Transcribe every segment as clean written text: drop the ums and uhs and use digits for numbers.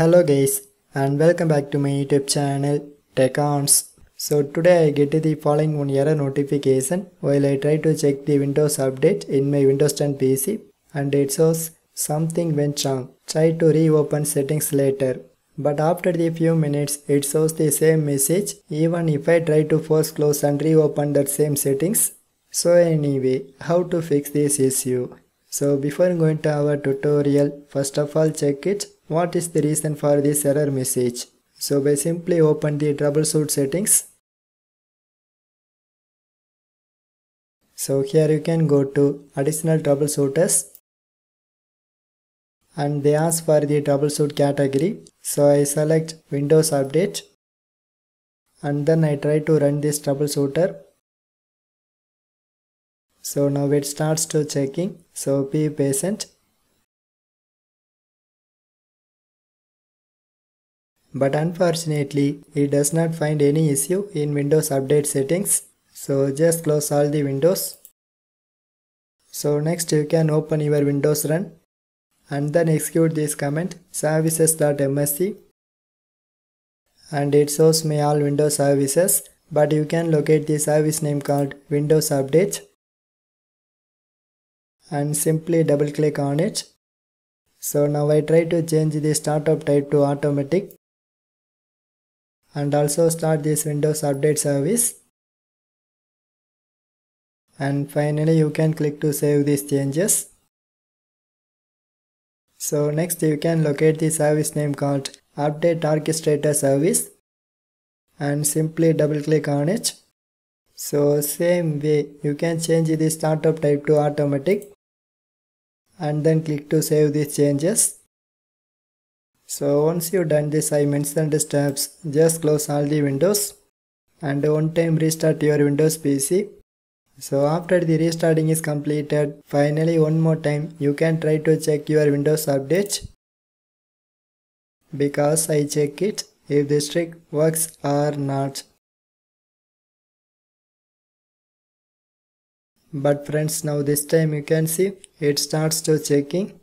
Hello guys and welcome back to my YouTube channel Tech Ons. So today I get the following one error notification while I try to check the Windows update in my Windows 10 PC and it shows something went wrong. Try to reopen settings later. But after the few minutes it shows the same message even if I try to force close and reopen that same settings. So anyway, how to fix this issue? So before going to our tutorial, first of all check it. What is the reason for this error message? So by simply open the troubleshoot settings. So here you can go to additional troubleshooters and they ask for the troubleshoot category. So I select Windows Update and then I try to run this troubleshooter. So now it starts to checking, so be patient. But unfortunately, it does not find any issue in Windows Update settings. So just close all the windows. So next you can open your Windows Run and then execute this command services.msc and it shows me all Windows services, but you can locate the service name called Windows Update and simply double click on it. So now I try to change the startup type to automatic and also start this Windows Update service. And finally you can click to save these changes. So next you can locate the service name called Update Orchestrator Service and simply double click on it. So same way you can change the startup type to automatic and then click to save these changes. So once you done this, I mentioned steps, just close all the windows and one time restart your Windows PC. So after the restarting is completed, finally one more time you can try to check your Windows update, because I check it if this trick works or not. But friends, now this time you can see it starts to checking.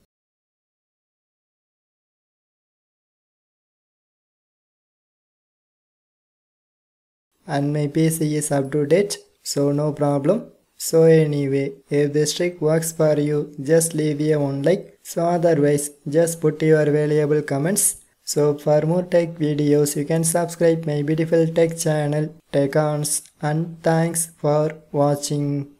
And my PC is up to date, so no problem. So anyway, if this trick works for you, just leave a one like. So otherwise, just put your valuable comments. So for more tech videos, you can subscribe my beautiful tech channel Tech Ons, and thanks for watching.